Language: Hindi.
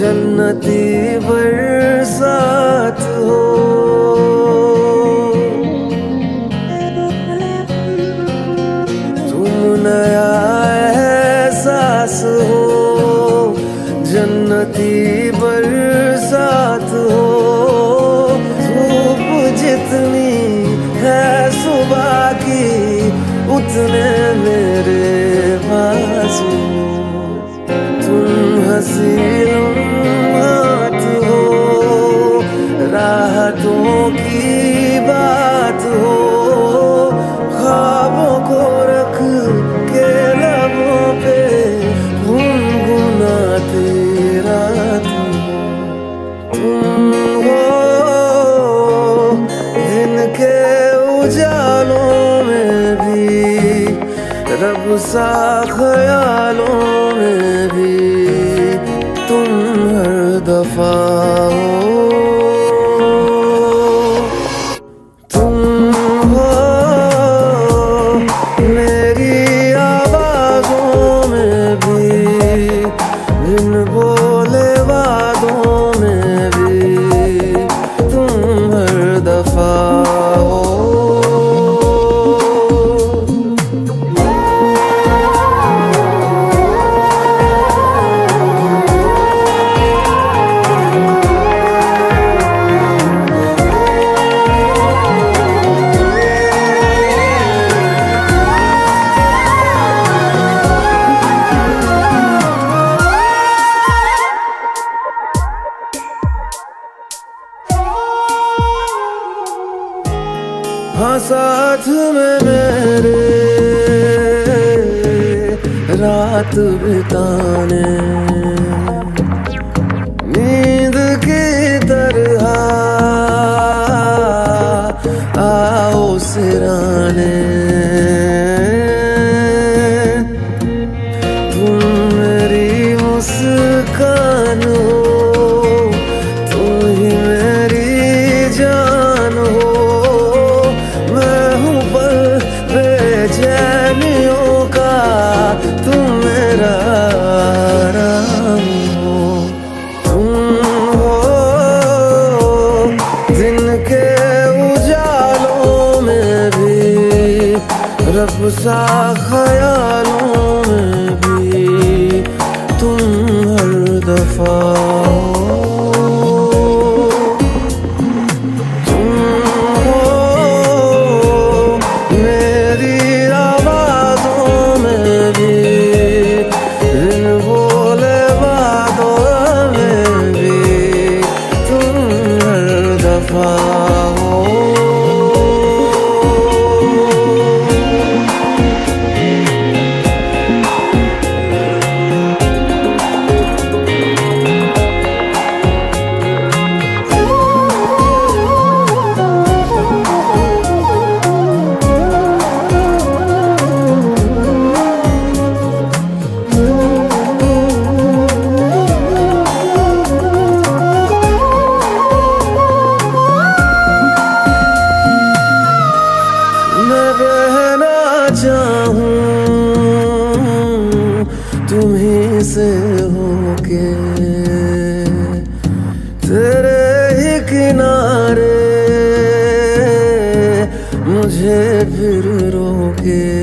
जन्नती बरसात हो। तुम नया एहसास हो, जन्नती बरसात हो। धूप जितनी है सुबह की, उतने मेरे पास हो। तुम हंसी लम्हात हो, राहतों की बात हो। ख्वाबों को रख के लबों पे गुनगुनाती रात हो। तुम हो दिन के उजालों में भी, रब सा ख्यालों में भी तुम हर दफा हो। तुम हो मेरी आवाज़ों में भी, बिन बोले वादों में भी तुम हर दफा हो। हाँ साथ में मेरे रात बिताने, नींद की तरह आओ सिराने। तुम मेरी मुस्कान हो, तुम ही मेरी जान हो। बेचैनियों का तुम मेरा आराम हो। तुम हो दिन के उजालों में भी, रब सा ख्यालों में भी तुम हर दफा हो। चाहूं तुम्हीं से होके, तेरे ही किनारे मुझे फिर रोके।